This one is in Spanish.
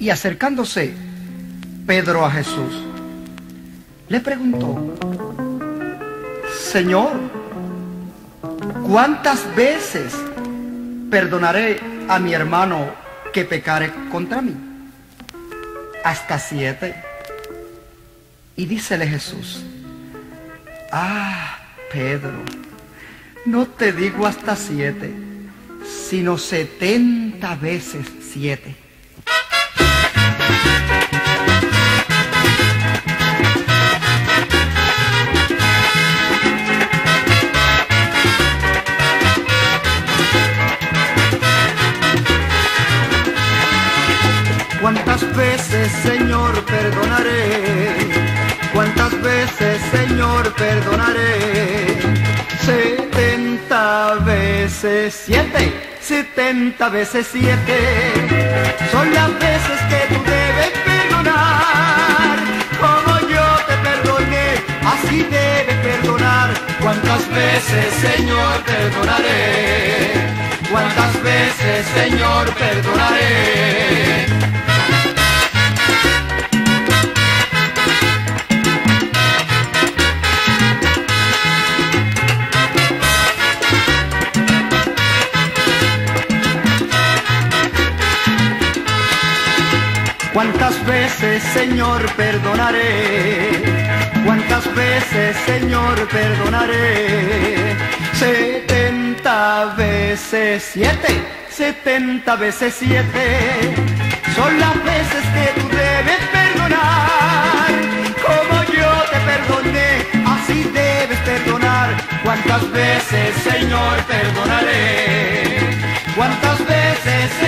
Y acercándose Pedro a Jesús, le preguntó: Señor, ¿cuántas veces perdonaré a mi hermano que pecare contra mí? ¿Hasta 7? Y dícele Jesús: Ah, Pedro, no te digo hasta 7, sino 70 veces 7. ¿Cuántas veces, Señor, perdonaré? ¿Cuántas veces, Señor, perdonaré? 70 veces 7, 70 veces 7. Son las veces que tú debes perdonar. Como yo te perdoné, así debes perdonar. ¿Cuántas veces, Señor, perdonaré? ¿Cuántas veces, Señor, perdonaré? ¿Cuántas veces, Señor, perdonaré? ¿Cuántas veces, Señor, perdonaré? 70 veces 7, 70 veces 7. Son las veces que tú debes perdonar. Como yo te perdoné, así debes perdonar. ¿Cuántas veces, Señor, perdonaré? ¿Cuántas veces,